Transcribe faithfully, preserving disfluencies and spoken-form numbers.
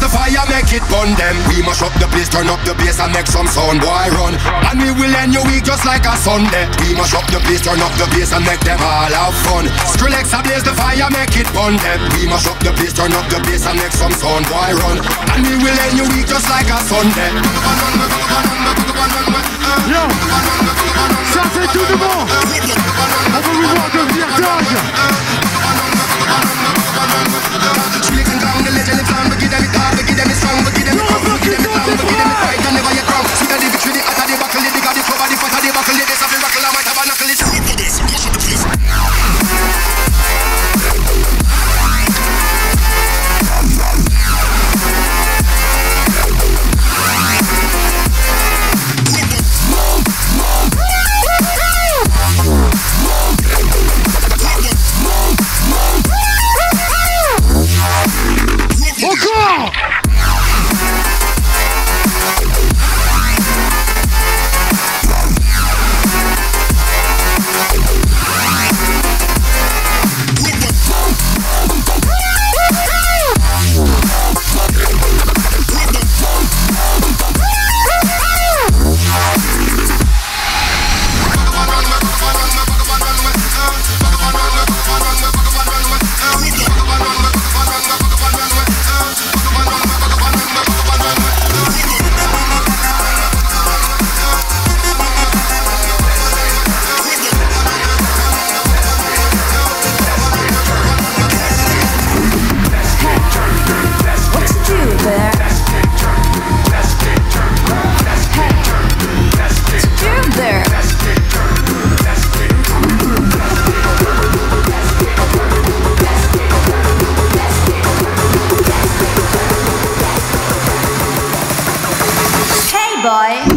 the fire, make it burn them. We mash up the place, turn up the bass and make some sound, boy run. And we will end your week just like a Sunday. We mash up the place, turn up the bass and make them all have fun. Skrillex ablaze the fire, make it burn them. We mash up the place, turn up the bass and make some sound, boy run. And we will end your week just like a Sunday. Yo, ça c'est tout de bon. On veut vous voir devenir dingue. Boy.